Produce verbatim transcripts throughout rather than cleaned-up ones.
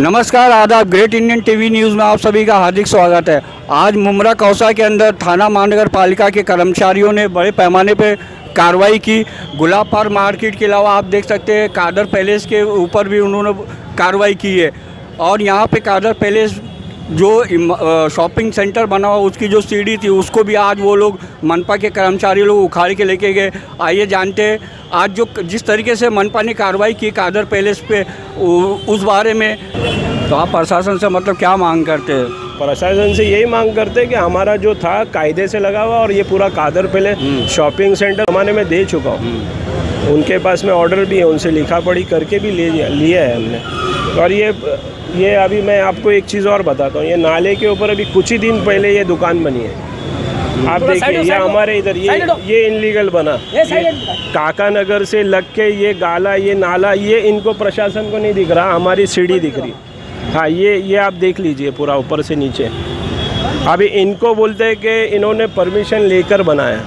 नमस्कार, आदाब। Great Indian TV news में आप सभी का हार्दिक स्वागत है। आज मुमरा कौसा के अंदर थाना महानगर पालिका के कर्मचारियों ने बड़े पैमाने पर कार्रवाई की। गुलाब पार्क मार्केट के अलावा आप देख सकते हैं कादर पैलेस के ऊपर भी उन्होंने कार्रवाई की है। और यहाँ पे कादर पैलेस जो शॉपिंग सेंटर बना हुआ उसकी जो सीढ़ी थी उसको भी आज वो लोग मनपा के कर्मचारी लोग उखाड़ के लेके गए। आइए जानते हैं आज जो जिस तरीके से मनपा ने कार्रवाई की कादर पैलेस पे उस बारे में। तो आप प्रशासन से मतलब क्या मांग करते हैं? प्रशासन से यही मांग करते हैं कि हमारा जो था कायदे से लगा हुआ और ये पूरा कादर पैलेस शॉपिंग सेंटर ज़माने में दे चुका हूँ। उनके पास में ऑर्डर भी है, उनसे लिखा पढ़ी करके भी ले लिया है हमने। और ये ये अभी मैं आपको एक चीज़ और बताता हूँ, ये नाले के ऊपर अभी कुछ ही दिन पहले ये दुकान बनी है। आप देखिए ये हमारे इधर ये ये इनलीगल बना, काका नगर से लग के ये गाला ये नाला ये इनको प्रशासन को नहीं दिख रहा, हमारी सीढ़ी दिख रही। हाँ ये ये आप देख लीजिए पूरा ऊपर से नीचे। अभी इनको बोलते हैं कि इन्होंने परमिशन लेकर बनाया,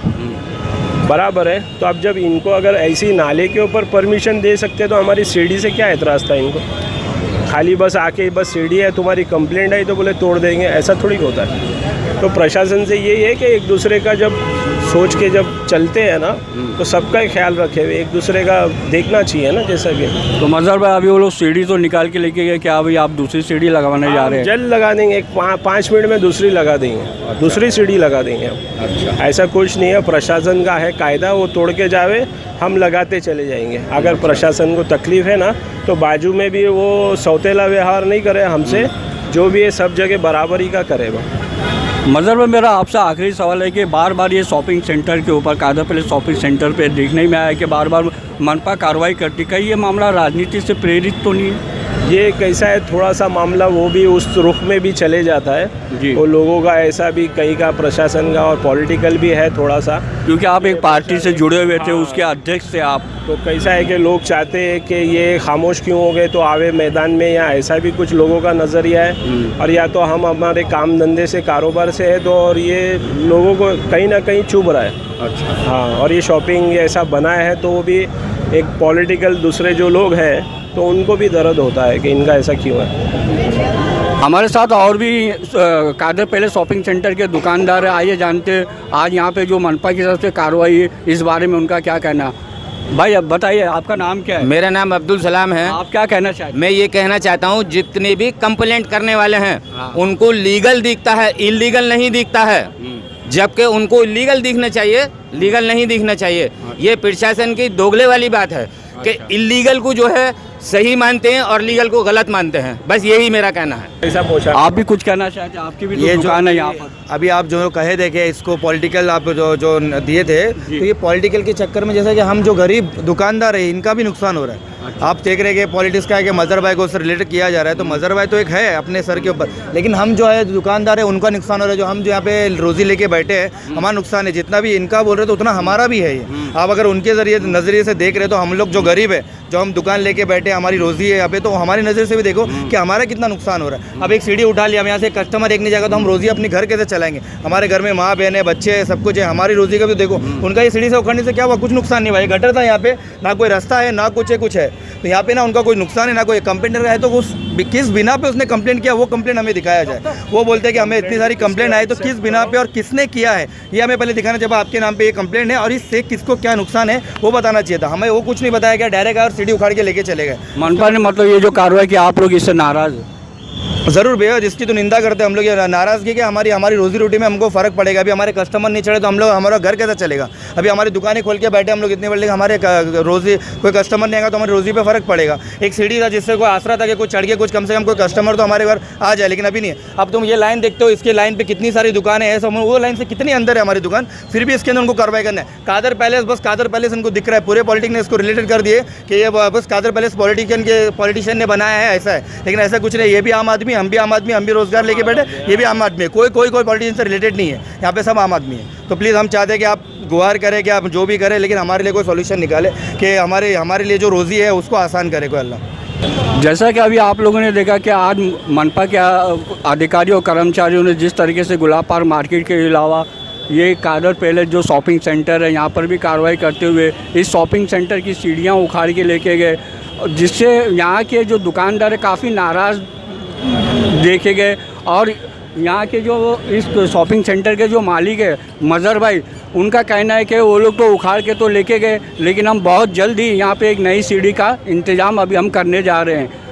बराबर है। तो अब जब इनको अगर ऐसी नाले के ऊपर परमिशन दे सकते तो हमारी सीढ़ी से क्या एतराज़ था इनको? खाली बस आके बस सीढ़ी है तुम्हारी कंप्लेंट आई तो बोले तोड़ देंगे, ऐसा थोड़ी होता है। तो प्रशासन से यही है कि एक दूसरे का जब सोच के जब चलते हैं ना तो सबका ही ख्याल रखे हुए, एक दूसरे का देखना चाहिए ना। जैसा कि तो मजहर भाई अभी वो लोग सीढ़ी तो निकाल के लेके गए, क्या अभी आप दूसरी सीढ़ी लगाने जा रहे हैं? जल्द लगा देंगे, एक पा, पाँच मिनट में दूसरी लगा देंगे, दूसरी सीढ़ी लगा देंगे हम। अच्छा। ऐसा कुछ नहीं है, प्रशासन का है कायदा, वो तोड़ के जावे हम लगाते चले जाएंगे। अगर प्रशासन को तकलीफ़ है ना तो बाजू में भी वो सौतेला व्यवहार नहीं करे हमसे, जो भी है सब जगह बराबरी का करेगा। मज़हर में मेरा आपसे आखिरी सवाल है कि बार बार ये शॉपिंग सेंटर के ऊपर कादर पैलेस शॉपिंग सेंटर पे देखने में आया कि बार बार मनपा कार्रवाई करती, कहीं ये मामला राजनीति से प्रेरित तो नहीं है? ये कैसा है, थोड़ा सा मामला वो भी उस रुख में भी चले जाता है जी। वो लोगों का ऐसा भी कहीं का प्रशासन का और पॉलिटिकल भी है थोड़ा सा, क्योंकि आप एक पार्टी से जुड़े हुए थे, उसके अध्यक्ष थे आप। तो कैसा है कि लोग चाहते हैं कि ये खामोश क्यों हो गए तो आवे मैदान में, या ऐसा भी कुछ लोगों का नज़रिया है। और या तो हम हमारे काम धंधे से कारोबार से है तो और ये लोगों को कहीं ना कहीं चुभ रहा है। अच्छा। हाँ, और ये शॉपिंग ऐसा बनाया है तो वो भी एक पॉलिटिकल दूसरे जो लोग हैं तो उनको भी दर्द होता है कि इनका ऐसा क्यों है। हमारे साथ और भी कादर पैलेस शॉपिंग सेंटर के दुकानदार हैं, आइए जानते हैं आज यहाँ पे जो मनपा की तरफ से कार्रवाई है इस बारे में उनका क्या कहना। भाई अब बताइए आपका नाम क्या है? मेरा नाम अब्दुल सलाम है। आप क्या कहना चाहते हैं? मैं ये कहना चाहता हूँ जितने भी कंप्लेंट करने वाले हैं हाँ। उनको लीगल दिखता है, इलीगल नहीं दिखता है, जबकि उनको लीगल दिखना चाहिए, लीगल नहीं दिखना चाहिए। ये प्रशासन की दोगले वाली बात है कि इलीगल को जो है सही मानते हैं और लीगल को गलत मानते हैं, बस यही मेरा कहना है। ऐसा पूछा आप भी कुछ कहना चाहते हैं? आपकी भी तो दुकान है यहाँ पर। अभी आप जो कहे देखे इसको पॉलिटिकल आप जो जो दिए थे तो ये पॉलिटिकल के चक्कर में जैसा कि हम जो गरीब दुकानदार है इनका भी नुकसान हो रहा है। अच्छा। आप देख रहे हैं कि पॉलिटिक्स का है कि मज़हर भाई को उससे रिलेटेड किया जा रहा है, तो मज़हर भाई तो एक है अपने सर के ऊपर, लेकिन हम जो है दुकानदार है उनका नुकसान हो रहा है। जो हम जो यहाँ पे रोज़ी लेके बैठे हैं हमारा नुकसान है, जितना भी इनका बोल रहे तो उतना हमारा भी है। ये आप अगर उनके जरिए नज़रिए से देख रहे तो हम लोग जो गरीब है, जो हम दुकान लेके बैठे हमारी रोज़ी है यहाँ पे, तो हमारी नज़र से भी देखो कि हमारा कितना नुकसान हो रहा है। अब एक सीढ़ी उठा लिया, हम यहाँ से कस्टमर एक नहीं जाएगा तो हम रोज़ी अपनी घर कैसे चलाएंगे? हमारे घर में माँ बहन है, बच्चे हैं, सब कुछ है, हमारी रोज़ी का भी देखो। उनका ये सीढ़ी से उखड़ने से क्या हुआ? कुछ नुकसान नहीं भाई, गटर था यहाँ पे, ना कोई रास्ता है ना कुछ है, कुछ है तो यहाँ पे ना उनका कोई नुकसान है ना कोई कंप्लेंट है। तो उस किस बिना पे उसने कंप्लेंट किया वो कंप्लेंट हमें दिखाया जाए। वो बोलते हैं कि हमें इतनी सारी कंप्लेंट आई, तो किस बिना पे और किसने किया है ये हमें पहले दिखाना चाहिए। आपके नाम पे ये कंप्लेंट है और इससे किसको क्या नुकसान है वो बताना चाहिए था, हमें वो कुछ नहीं बताया गया, डायरेक्ट और सीढ़ी उखाड़ के लेके चले गए। मनपा ने मतलब ये जो कार्रवाई की आप लोग इससे नाराज़? ज़रूर भैया, जिसकी तो निंदा करते हैं हम लोग। ये नाराज़गी कि हमारी हमारी रोजी रोटी में हमको फ़र्क पड़ेगा। अभी हमारे कस्टमर नहीं चढ़े तो हम लोग हमारा घर कैसे चलेगा? अभी हमारी दुकानें खोल के बैठे हम लोग इतने बड़े, हमारे रोज़ी कोई कस्टमर नहीं आएगा तो हमारी रोज़ी पे फ़र्क पड़ेगा। एक सीढ़ी था जिससे कोई आसरा था कि कुछ चढ़ के कुछ कम से कम कोई कस्टमर तो हमारे घर आ जाए, लेकिन अभी नहीं है। अब तुम ये लाइन देखते हो, इसके लाइन पर कितनी सारी दुकानें हैं, सब वो लाइन से कितनी अंदर है हमारी दुकान, फिर भी इसके अंदर उनको कार्रवाई करना है। कादर पैलेस, बस कादर पैलेस उनको दिख रहा है, पूरे पॉलिटिक्स ने इसको रिलेटेड कर दिए कि ये बस कादर पैलेस पॉलिटिशियन के पॉलिटिशियन ने बनाया है, ऐसा है। लेकिन ऐसा कुछ नहीं, ये भी आम आदमी, हम भी आम आदमी, हम भी रोजगार लेके बैठे, ये भी आम आदमी है। कोई कोई कोई पॉलिटिशियन से रिलेटेड नहीं है, यहाँ पे सब आम आदमी है। तो प्लीज़ हम चाहते हैं कि आप गुहार करें कि आप जो भी करें, लेकिन हमारे लिए कोई सॉल्यूशन निकाले कि हमारे हमारे लिए जो रोज़ी है उसको आसान करे कोई अल्लाह। जैसा कि अभी आप लोगों ने देखा कि आज मनपा के अधिकारियों और कर्मचारियों ने जिस तरीके से गुलाब पार्क मार्केट के अलावा ये कादर पैलेस जो शॉपिंग सेंटर है यहाँ पर भी कार्रवाई करते हुए इस शॉपिंग सेंटर की सीढ़ियाँ उखाड़ के लेके गए, जिससे यहाँ के जो दुकानदार है काफ़ी नाराज़ देखे गए। और यहाँ के जो इस शॉपिंग सेंटर के जो मालिक है मज़हर भाई, उनका कहना है कि वो लोग तो उखाड़ के तो लेके गए, लेकिन हम बहुत जल्द ही यहाँ पे एक नई सीढ़ी का इंतज़ाम अभी हम करने जा रहे हैं।